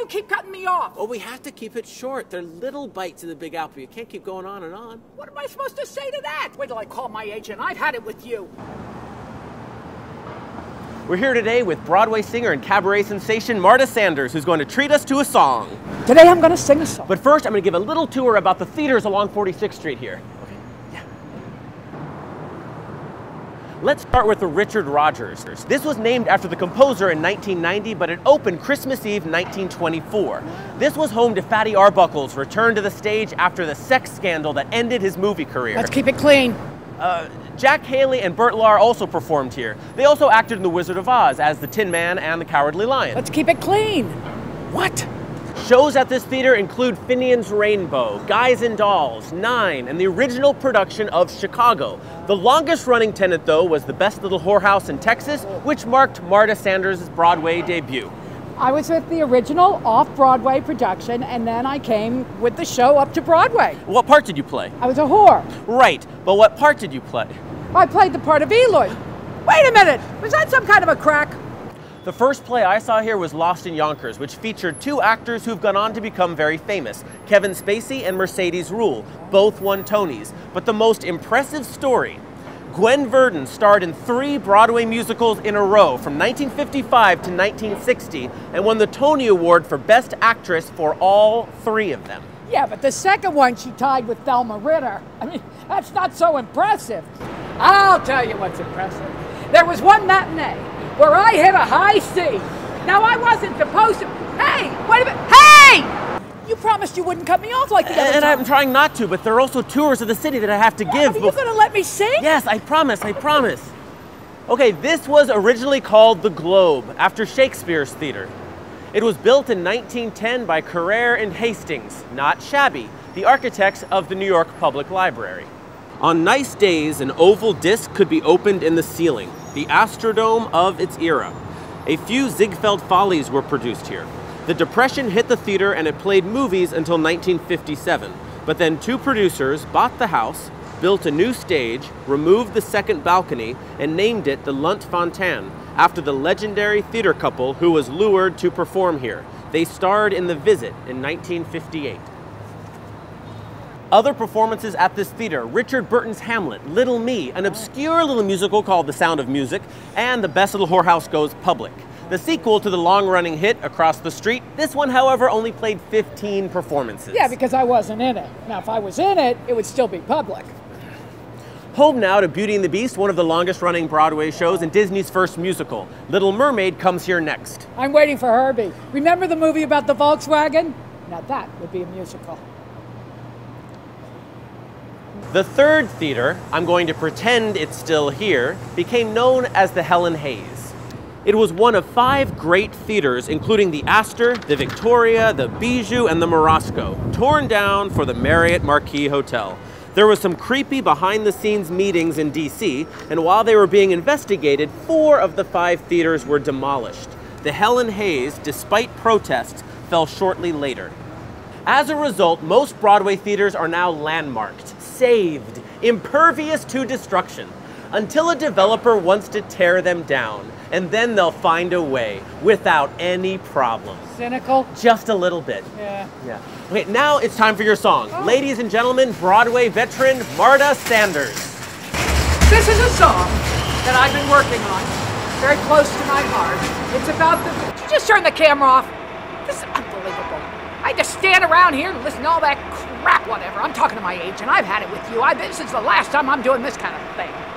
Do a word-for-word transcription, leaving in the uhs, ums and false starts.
you keep cutting me off? Well, we have to keep it short. They're little bites of the Big Apple. You can't keep going on and on. What am I supposed to say to that? Wait till I call my agent. I've had it with you. We're here today with Broadway singer and cabaret sensation Marta Sanders, who's going to treat us to a song. Today I'm going to sing a song. But first, I'm going to give a little tour about the theaters along forty-sixth Street here. Okay. Yeah. Let's start with the Richard Rodgers. This was named after the composer in nineteen ninety, but it opened Christmas Eve nineteen twenty-four. This was home to Fatty Arbuckle's return to the stage after the sex scandal that ended his movie career. Let's keep it clean. Uh, Jack Haley and Burt Lahr also performed here. They also acted in The Wizard of Oz as the Tin Man and the Cowardly Lion. Let's keep it clean. What? Shows at this theater include Finian's Rainbow, Guys and Dolls, Nine, and the original production of Chicago. The longest running tenant, though, was The Best Little Whorehouse in Texas, which marked Marta Sanders' Broadway debut. I was with the original off-Broadway production, and then I came with the show up to Broadway. What part did you play? I was a whore. Right, but what part did you play? I played the part of Eloy. Wait a minute, was that some kind of a crack? The first play I saw here was Lost in Yonkers, which featured two actors who've gone on to become very famous, Kevin Spacey and Mercedes Ruehl. Both won Tonys. But the most impressive story, Gwen Verdon starred in three Broadway musicals in a row from nineteen fifty-five to nineteen sixty and won the Tony Award for Best Actress for all three of them. Yeah, but the second one she tied with Thelma Ritter. I mean, that's not so impressive. I'll tell you what's impressive. There was one matinee where I hit a high C. Now, I wasn't supposed to... Hey, wait a minute. Hey! You promised you wouldn't cut me off like the other And time. I'm trying not to, but there are also tours of the city that I have to Yeah, give. but you're going to let me sing? Yes, I promise, I promise. Okay, this was originally called the Globe, after Shakespeare's theater. It was built in nineteen ten by Carrere and Hastings, not shabby, the architects of the New York Public Library. On nice days, an oval disc could be opened in the ceiling, the Astrodome of its era. A few Ziegfeld Follies were produced here. The Depression hit the theater and it played movies until nineteen fifty-seven. But then two producers bought the house, built a new stage, removed the second balcony, and named it the Lunt Fontanne, after the legendary theater couple who was lured to perform here. They starred in The Visit in nineteen fifty-eight. Other performances at this theater, Richard Burton's Hamlet, Little Me, an obscure little musical called The Sound of Music, and The Best Little Whorehouse Goes Public. The sequel to the long-running hit Across the Street. This one, however, only played fifteen performances. Yeah, because I wasn't in it. Now, if I was in it, it would still be public. Home now to Beauty and the Beast, one of the longest-running Broadway shows and Disney's first musical. Little Mermaid comes here next. I'm waiting for Herbie. Remember the movie about the Volkswagen? Now that would be a musical. The third theater, I'm going to pretend it's still here, became known as the Helen Hayes. It was one of five great theaters, including the Astor, the Victoria, the Bijou, and the Morosco, torn down for the Marriott Marquis Hotel. There was some creepy behind-the-scenes meetings in D C, and while they were being investigated, four of the five theaters were demolished. The Helen Hayes, despite protests, fell shortly later. As a result, most Broadway theaters are now landmarked, saved, impervious to destruction, until a developer wants to tear them down, and then they'll find a way without any problem. Cynical? Just a little bit. Yeah. Yeah. Okay, now it's time for your song. Oh. Ladies and gentlemen, Broadway veteran Marta Sanders. This is a song that I've been working on, very close to my heart. It's about the... Did you just turn the camera off? This is unbelievable. I just stand around here and listen to all that crap, whatever. I'm talking to my agent. I've had it with you. I've been since the last time I'm doing this kind of thing.